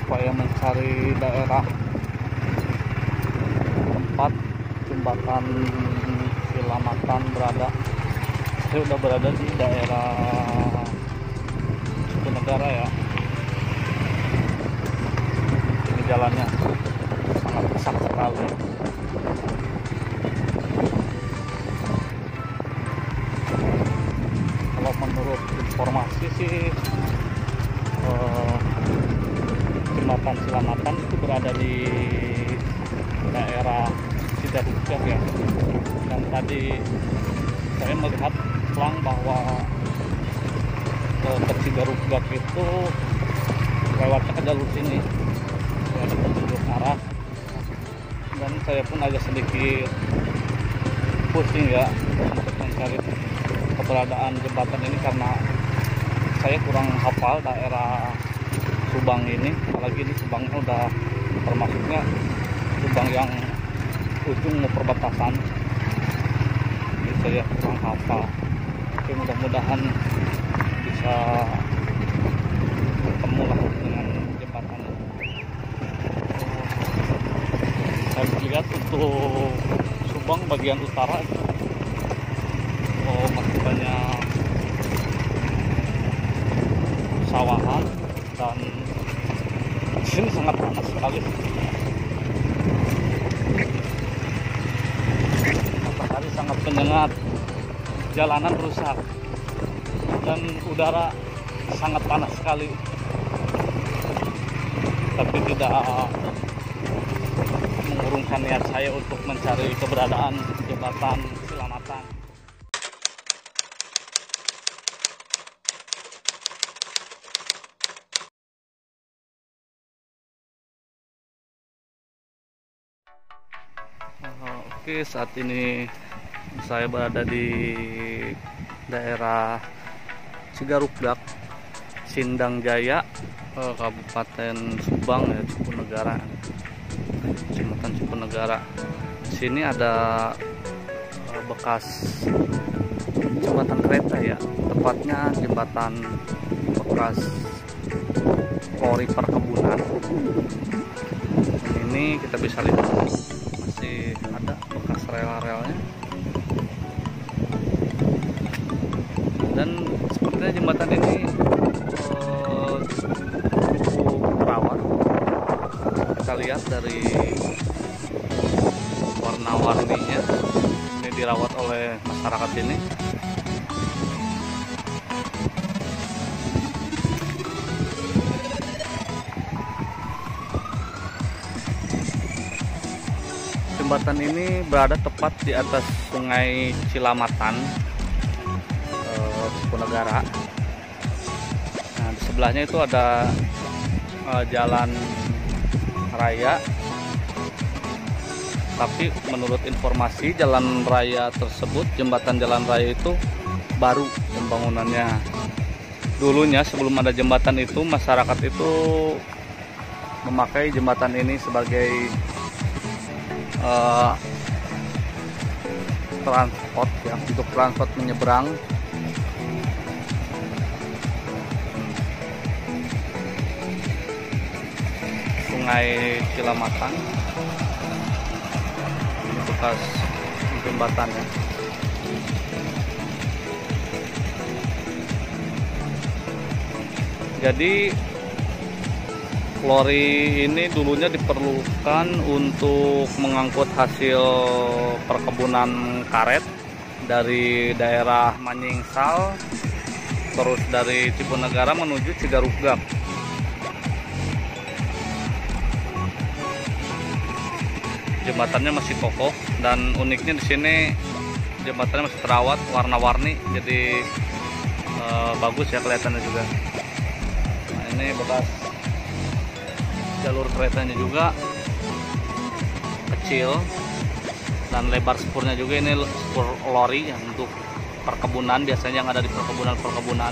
supaya mencari daerah tempat jembatan Cilamatan berada. Saya udah berada di daerah Cipunegara ya. Ini jalannya sangat rusak sekali. Kalau menurut informasi sih jembatan Cilamatan itu berada di daerah Cidarujak ya. Dan tadi saya melihat pelang bahwa ke Cidarujak itu lewatnya ke jalur sini, ada petunjuk arah. Dan saya pun agak sedikit pusing ya untuk mencari keberadaan jembatan ini karena saya kurang hafal daerah Subang ini, apalagi ini Subangnya udah termasuknya Subang yang ujung perbatasan. Ini saya kurang hafal. Oke, mudah-mudahan bisa bertemu lah dengan jembatan ini. Saya lihat untuk Subang bagian utara itu masih banyak sawahan dan di sini sangat panas sekali. Matahari sangat menyengat, jalanan rusak, dan udara sangat panas sekali. Tapi tidak mengurungkan niat saya untuk mencari keberadaan jembatan Cilamatan. Oke, saat ini saya berada di daerah Cigarugdak, Sindang Jaya, Kabupaten Subang ya, Cipunegara, Kecamatan Cipunegara. Di sini ada bekas jembatan kereta ya, tepatnya jembatan bekas lori perkebunan. Ini kita bisa lihat masih ada bekas rel-relnya, dan sepertinya jembatan ini cukup terawat. Kita lihat dari warna-warninya, ini dirawat oleh masyarakat ini. Jembatan ini berada tepat di atas Sungai Cilamatan, Cipunegara. Nah, di sebelahnya itu ada jalan raya. Tapi menurut informasi jalan raya tersebut, jembatan jalan raya itu baru pembangunannya. Dulunya sebelum ada jembatan itu, masyarakat itu memakai jembatan ini sebagai transport ya, untuk transport menyeberang. Sungai Cilamatan, ini bekas jembatannya. Jadi lori ini dulunya diperlukan untuk mengangkut hasil perkebunan karet dari daerah Manyingsal, terus dari Cipunegara menuju Cigarugdak. Jembatannya masih kokoh, dan uniknya di sini jembatannya masih terawat, warna-warni, jadi bagus ya kelihatannya juga. Nah, ini bekas jalur keretanya juga kecil, dan lebar spurnya juga ini spur lori yang untuk perkebunan, biasanya yang ada di perkebunan.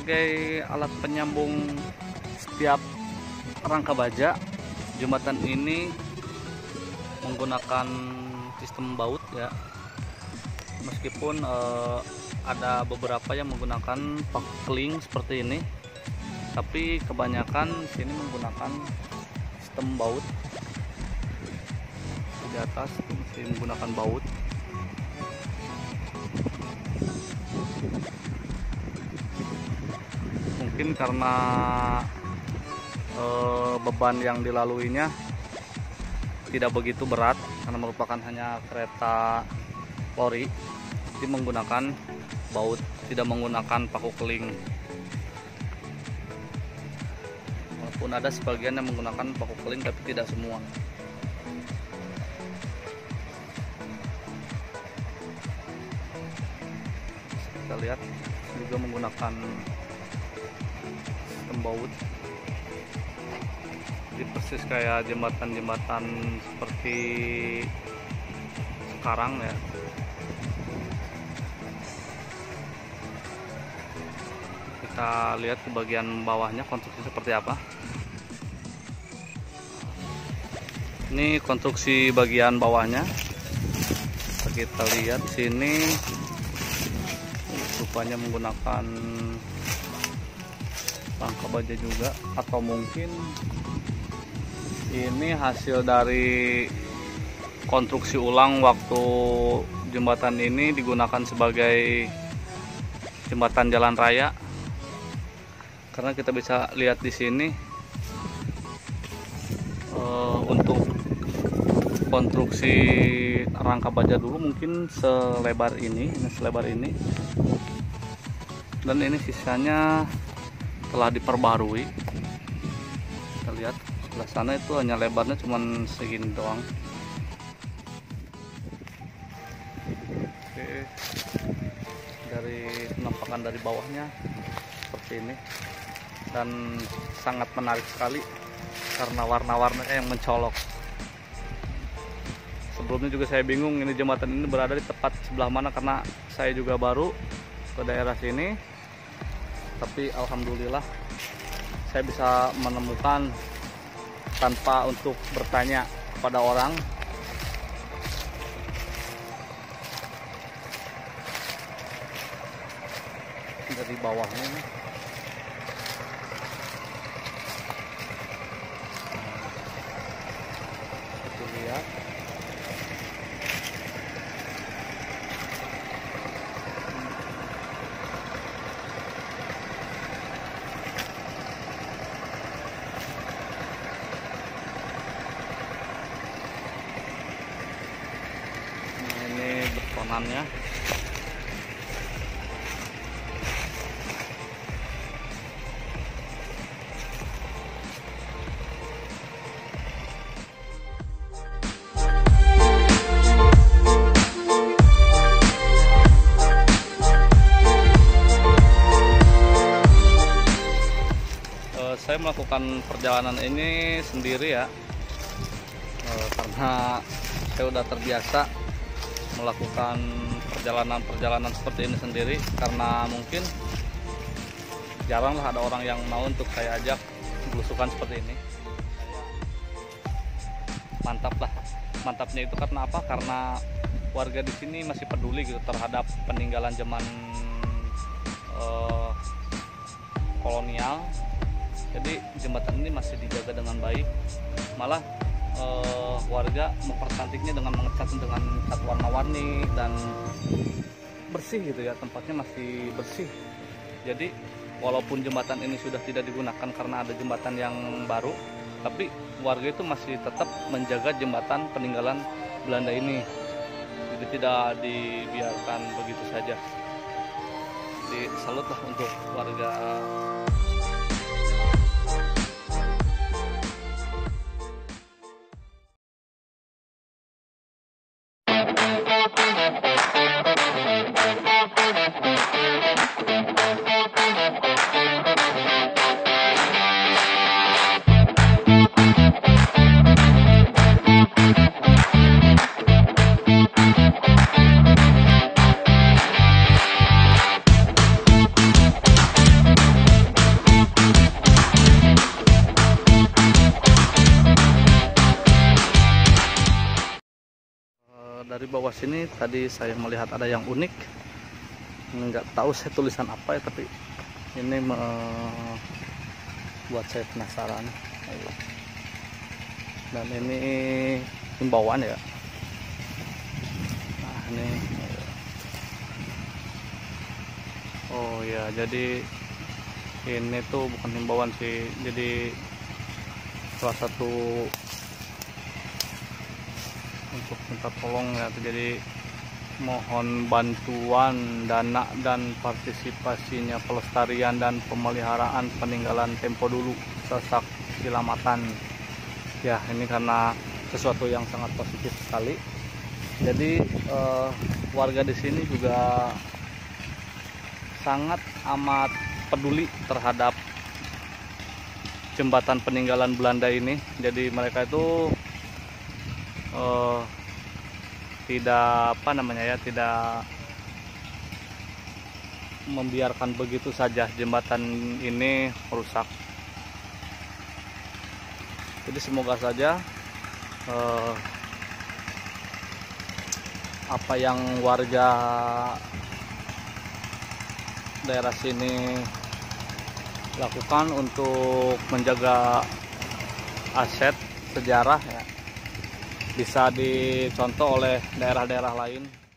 sebagai alat penyambung setiap rangka baja. Jembatan ini menggunakan sistem baut ya, meskipun ada beberapa yang menggunakan paku keling seperti ini, tapi kebanyakan sini menggunakan sistem baut. Di atas masih menggunakan baut. Mungkin karena beban yang dilaluinya tidak begitu berat, karena merupakan hanya kereta lori, jadi menggunakan baut, tidak menggunakan paku keling. Walaupun ada sebagian yang menggunakan paku keling, tapi tidak semua. Kita lihat juga menggunakan sistem baut. Jadi persis kayak jembatan-jembatan seperti sekarang ya. Kita lihat ke bagian bawahnya konstruksi seperti apa. Ini konstruksi bagian bawahnya. Kita lihat sini rupanya menggunakan rangka baja juga, atau mungkin ini hasil dari konstruksi ulang waktu jembatan ini digunakan sebagai jembatan jalan raya. Karena kita bisa lihat di sini untuk konstruksi rangka baja dulu mungkin selebar ini selebar ini, dan ini sisanya telah diperbarui. Kita lihat sebelah sana itu hanya lebarnya cuman segini doang. Oke, dari penampakan dari bawahnya seperti ini, dan sangat menarik sekali karena warna-warnanya yang mencolok. Sebelumnya juga saya bingung ini jembatan ini berada di tepat sebelah mana, karena saya juga baru ke daerah sini. Tapi alhamdulillah saya bisa menemukan tanpa untuk bertanya kepada orang. Dari bawahnya kita lihat. Betonannya saya melakukan perjalanan ini sendiri ya, karena saya udah terbiasa melakukan perjalanan seperti ini sendiri, karena mungkin jarang lah ada orang yang mau untuk saya ajak belusukan seperti ini. Mantap lah, mantapnya itu karena apa? Karena warga di sini masih peduli gitu terhadap peninggalan zaman kolonial. Jadi jembatan ini masih dijaga dengan baik, malah warga mempercantiknya dengan mengecatnya dengan cat warna-warni dan bersih gitu ya, tempatnya masih bersih. Jadi walaupun jembatan ini sudah tidak digunakan karena ada jembatan yang baru, tapi warga itu masih tetap menjaga jembatan peninggalan Belanda ini. Jadi tidak dibiarkan begitu saja. Jadi salut lah untuk warga. dari bawah sini tadi saya melihat ada yang unik, nggak tahu saya tulisan apa ya, tapi ini buat saya penasaran. Dan ini himbauan ya. Nah ini, oh ya, jadi ini tuh bukan himbauan sih, jadi salah satu untuk minta tolong ya. Jadi mohon bantuan dana dan partisipasinya pelestarian dan pemeliharaan peninggalan tempo dulu Sasak Cilamatan. Ya, ini karena sesuatu yang sangat positif sekali. Jadi warga di sini juga sangat amat peduli terhadap jembatan peninggalan Belanda ini. Jadi mereka itu tidak tidak membiarkan begitu saja jembatan ini rusak. Jadi semoga saja apa yang warga daerah sini lakukan untuk menjaga aset sejarah ya, bisa dicontoh oleh daerah-daerah lain.